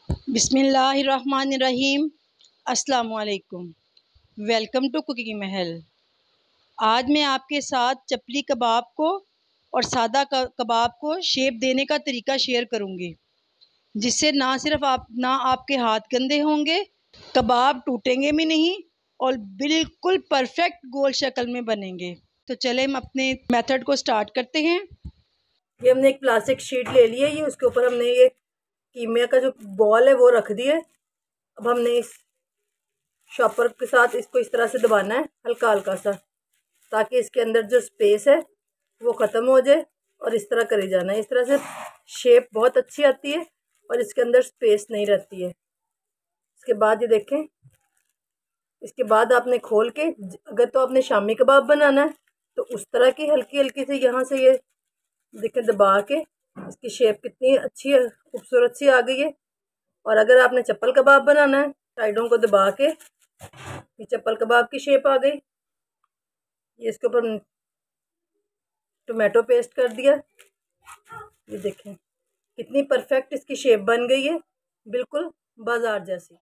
बिस्मिल्लाहिर्रहमानिर्रहीम। अस्सलाम वालेकुम। वेलकम टू कुकिंग महल। आज मैं आपके साथ चपली कबाब को और सादा कबाब को शेप देने का तरीका शेयर करूंगी, जिससे ना सिर्फ आपके हाथ गंदे होंगे, कबाब टूटेंगे भी नहीं और बिल्कुल परफेक्ट गोल शक्ल में बनेंगे। तो चले हम अपने मेथड को स्टार्ट करते हैं। ये हमने एक प्लास्टिक शीट ले ली है, ये उसके ऊपर हमने ये कीमिया का जो बॉल है वो रख दिया है। अब हमने इस शॉपर के साथ इसको इस तरह से दबाना है हल्का हल्का सा, ताकि इसके अंदर जो स्पेस है वो ख़त्म हो जाए और इस तरह करे जाना है। इस तरह से शेप बहुत अच्छी आती है और इसके अंदर स्पेस नहीं रहती है। इसके बाद ये देखें, इसके बाद आपने खोल के, अगर तो आपने शामी कबाब बनाना है तो उस तरह की हल्की हल्की से यहाँ से ये देखें दबा के, इसकी शेप कितनी अच्छी है, खूबसूरत सी आ गई है। और अगर आपने चप्पल कबाब बनाना है, साइडों को दबा के ये चप्पल कबाब की शेप आ गई। ये इसके ऊपर टोमेटो पेस्ट कर दिया, ये देखें कितनी परफेक्ट इसकी शेप बन गई है, बिल्कुल बाजार जैसी।